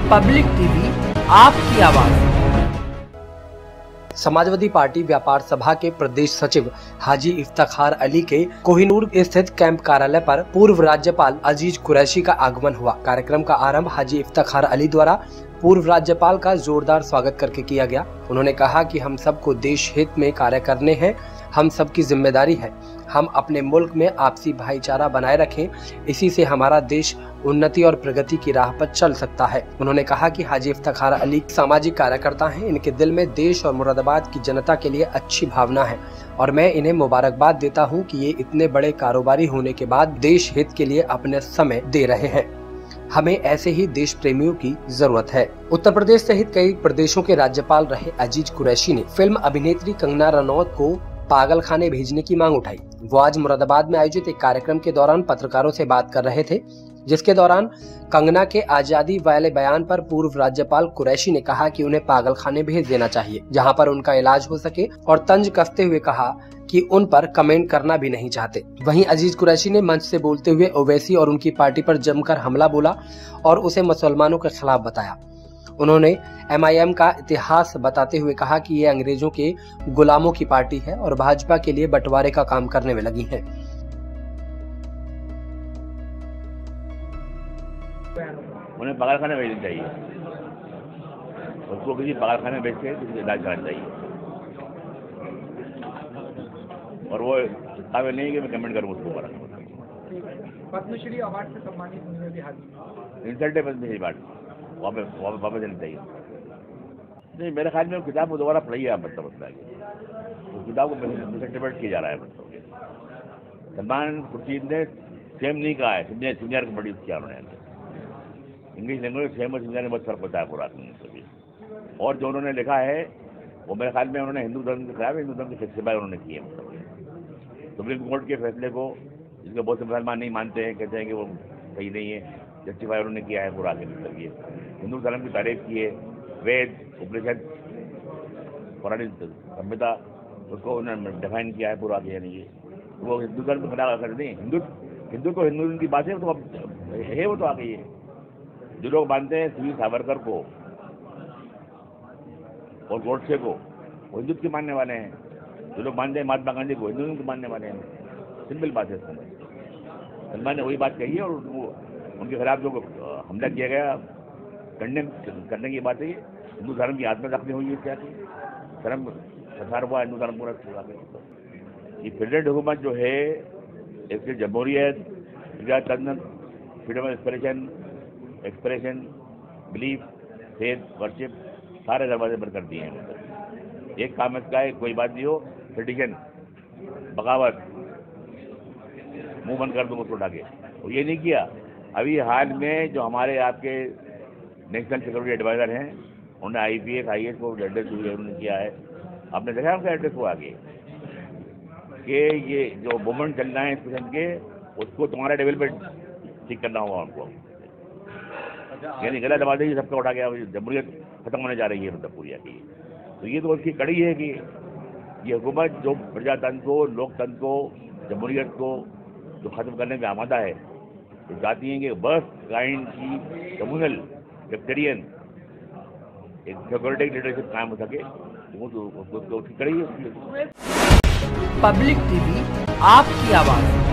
Public TV, आपकी आवाज। Samajwadi party व्यापार सभा के प्रदेश सचिव हाजी इफ्तिखार अली के कोहिनूर स्थित कैंप कार्यालय पर पूर्व राज्यपाल अजीज कुरैशी का आगमन हुआ। कार्यक्रम का आरंभ हाजी इफ्तिखार अली द्वारा पूर्व राज्यपाल का जोरदार स्वागत करके किया गया। उन्होंने कहा कि हम सबको देश हित में कार्य करने हैं, हम सबकी जिम्मेदारी है। हम अपने मुल्क में आपसी भाईचारा बनाए रखें, इसी से हमारा देश उन्नति और प्रगति की राह पर चल सकता है। उन्होंने कहा कि हाजी इफ्तिखार अली सामाजिक कार्यकर्ता हैं, इनके दिल में देश और मुरादाबाद की जनता के लिए अच्छी भावना है और मैं इन्हें मुबारकबाद देता हूं कि ये इतने बड़े कारोबारी होने के बाद देश हित के लिए अपने समय दे रहे हैं। हमें ऐसे ही देश प्रेमियों की जरूरत है। उत्तर प्रदेश सहित कई प्रदेशों के राज्यपाल रहे अजीज कुरैशी ने फिल्म अभिनेत्री कंगना रनौत को पागल खाने भेजने की मांग उठाई। वो आज मुरादाबाद में आयोजित एक कार्यक्रम के दौरान पत्रकारों से बात कर रहे थे, जिसके दौरान कंगना के आजादी वाले बयान पर पूर्व राज्यपाल कुरैशी ने कहा कि उन्हें पागल खाने भेज देना चाहिए, जहां पर उनका इलाज हो सके, और तंज कसते हुए कहा कि उन पर कमेंट करना भी नहीं चाहते। वहीं अजीज कुरैशी ने मंच से बोलते हुए ओवैसी और उनकी पार्टी पर जमकर हमला बोला और उसे मुसलमानों के खिलाफ बताया। उन्होंने MIM का इतिहास बताते हुए कहा कि ये अंग्रेजों के गुलामों की पार्टी है और भाजपा के लिए बंटवारे का काम करने में लगी है। उन्हें पागलखाने भेजना चाहिए, उसको किसी पागलखाने भेज के किसी इलाज कराना चाहिए, और वो काबिल नहीं कि मैं कमेंट करूँ उसको ऊपर। पद्मश्री अवार्ड से सम्मानित होने भी हाजिर इंसल्ट है पद्मश्री अवार्ड, वापस देना चाहिए। नहीं, मेरे ख्याल में वो किताब को दोबारा पढ़िए आप, मतलब उस किताब को मिसइंटरप्रेट किया जा रहा है। मतलब सलमान खुर्शीद ने सेम नहीं कहा है, सीनियर को बड़ी किया उन्होंने। इंग्लिश लैंग्वेज सेम और सीनियर में बहुत फर्क होता है पूरा। और जो उन्होंने लिखा है वो मेरे ख्याल में उन्होंने हिंदू धर्म के खिलाफ, हिंदू धर्म के सिपाही उन्होंने किए। मतलब सुप्रीम कोर्ट के फैसले को, जिसको बहुत से मुसलमान नहीं मानते हैं, कहते हैं कि वो सही नहीं है, जस्टिफाई उन्होंने किया है पूरा। मतलब ये हिंदू धर्म की तारीफ की है, वेद, उपनिषद, पौराणिक संहिता, उसको उन्होंने डिफाइन किया है पूरा। यानी ये वो हिंदू धर्म के खिलाफ कर नहीं, हिंदू तो हिंदू की बात है, तो अब है वो तो आ गई है। जो लोग मानते हैं वीर सावरकर को और गोडसे को, वो हिंदुत्व के मानने वाले हैं। जो लोग मानते हैं महात्मा गांधी को, हिंदुत्व के मानने वाले हैं। सिंपल बात है। सलमान ने वही बात कही है और उनके खिलाफ जो हमला किया गया, कंडेम करने की बात है। हिंदू धर्म की आत्मा रखनी हुई है, क्या धर्म प्रसार हुआ हिंदू धर्म पूरा। ये प्रेसिडेंट हुकूमत जो है, इसकी जमहूरियत, freedom of expression, belief, faith, worship, सारे दरवाजे बंद कर दिए हैं। एक काम इसका है, कोई बात नहीं हो, ट्रेडिशन, बगावत, मुंह बंद कर दूँ उसको उठा के, वो ये नहीं किया। अभी हाल में जो हमारे आपके नेशनल सिक्योरिटी एडवाइजर हैं, उन्होंने IPS IAS को एड्रेस उन्होंने किया है। आपने देखा उनका एड्रेस को आगे कि ये जो मूवमेंट चल रहा है इस किस्म के, उसको तुम्हारे लेवल पर ठीक करना होगा उनको। यानी गलत आवाज़ ही सबका उठा गया, जमहूरियत खत्म होने जा रही है मतलब पूरी की। तो ये तो उसकी कड़ी है कि ये हुकूमत जो प्रजातंत्र को, लोकतंत्र को, जमहूरियत को जो खत्म करने में आमादा है, तो चाहती हैं कि बस काइंड की कम्युनल सेक्टेरियन एक सिक्योरिटी लीडरशिप कायम हो सके, तो उसकी कड़ी है। पब्लिक टीवी, आपकी आवाज।